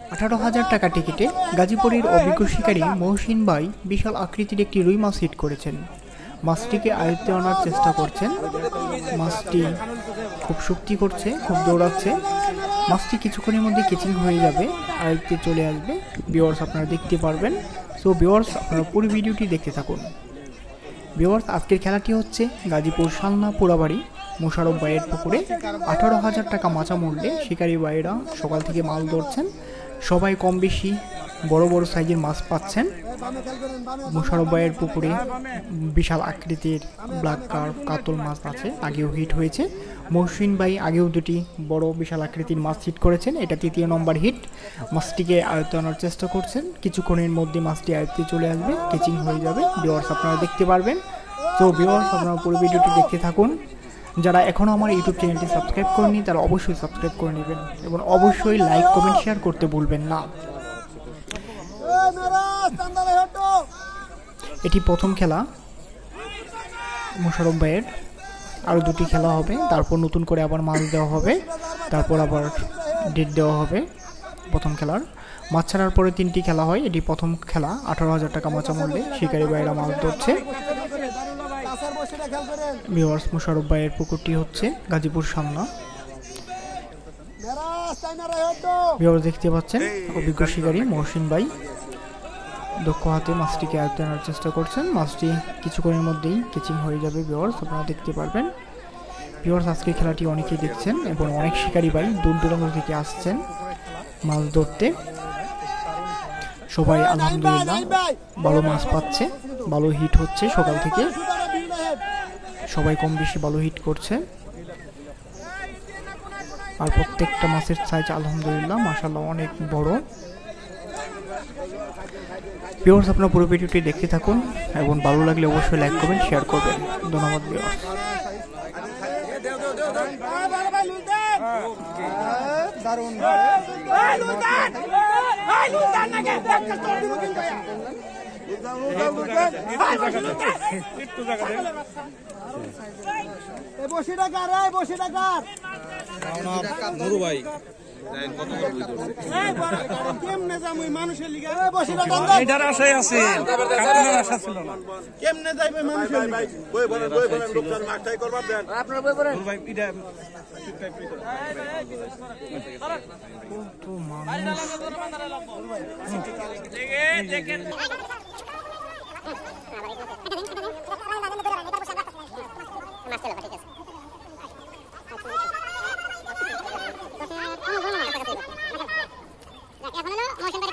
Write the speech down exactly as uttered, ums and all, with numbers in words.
আঠারো হাজার টাকা টিকিটে গাজীপুরের অভিজ্ঞ শিকারী মহসিন ভাই বিশাল আকৃতির একটি রুই মাছ হিট করেছেন। মাছটিকে আয়ত্তে আনার চেষ্টা করছেন। মাছটি খুব শক্তি করছে, খুব দৌড়াচ্ছে। মাছটি কিছুক্ষণের মধ্যে কেচিং হয়ে যাবে, আয়ত্তে চলে আসবে। ভিউয়ার্স আপনারা দেখতে পারবেন। সো ভিউয়ার্স আপনারা পুরো ভিডিওটি দেখতে থাকুন। ভিউয়ার্স আজকের খেলাটি হচ্ছে গাজীপুর শালনা পোড়াবাড়ি মোশারফ ভাইয়ের পুকুরে। আঠারো হাজার টাকা মাচা মূল্যে শিকারী ভাইয়েরা সকাল থেকে মাছ ধরছেন। সবাই কম বেশি বড় বড় সাইজের মাছ পাচ্ছেন। মোশারফ ভাইয়ের পুকুরে বিশাল আকৃতির ব্ল্যাক কার্প কাতল মাছ আছে, আগেও হিট হয়েছে। মহসিন ভাই আগেও দুটি বড় বিশাল আকৃতির মাছ হিট করেছেন, এটা তৃতীয় নম্বর হিট। মাছটিকে আয়ত্তে আনার চেষ্টা করছেন, কিছুক্ষণের মধ্যে মাছটি আয়ত্তে চলে আসবে, কেচিং হয়ে যাবে। ভিউয়ার্স আপনারা দেখতে পারবেন। তো ভিউয়ার্স আপনারা পুরো ভিডিওটি দেখতে থাকুন। যারা এখনও আমার ইউটিউব চ্যানেলটি সাবস্ক্রাইব করেনি তারা অবশ্যই সাবস্ক্রাইব করে নেবেন এবং অবশ্যই লাইক কমেন্ট শেয়ার করতে ভুলবেন না। এটি প্রথম খেলা মোশারফ ভাইয়ের, আরও দুটি খেলা হবে, তারপর নতুন করে আবার মাছ দেওয়া হবে, তারপর আবার ডেট দেওয়া হবে। প্রথম খেলার মাছ ছাড়ার পরে তিনটি খেলা হয়, এটি প্রথম খেলা। আঠারো হাজার টাকা মাচা মূল্যে শিকারী ভাইয়েরা মাছ ধরছে। ভিউয়ার্স মোশারফ ভাইয়ের পুকুরটি হচ্ছে গাজীপুর শালনা। ভিউয়ার্স দেখতে পাচ্ছেন অভিজ্ঞ শিকারী মহসিন ভাই দক্ষ হাতে মাছটিকে আয়ত্তে আনার চেষ্টা করছেন। মাছটি কিছুক্ষণের মধ্যেই কেচিং হয়ে যাবে। ভিউয়ার্স আপনারা দেখতে পারবেন। ভিউয়ার্স আজকের খেলাটি অনেকেই দেখছেন এবং অনেক শিকারী ভাই দূর দূরান্ত থেকে আসছেন মাছ ধরতে। সবাই আলহামদুলিল্লাহ ভালো মাছ পাচ্ছে, ভালো হিট হচ্ছে সকাল থেকে। সবাই কম বেশি ভালো হিট করছে আর প্রত্যেকটা মাছের সাইজ আলহামদুলিল্লাহ মাশাআল্লাহ অনেক বড়। ভিউয়ার্স আপনারা পুরো ভিডিওটি দেখতে থাকুন এবং ভালো লাগলে অবশ্যই লাইক কমেন্ট শেয়ার করবেন। ধন্যবাদ ভিউয়ার্স। এখন হলো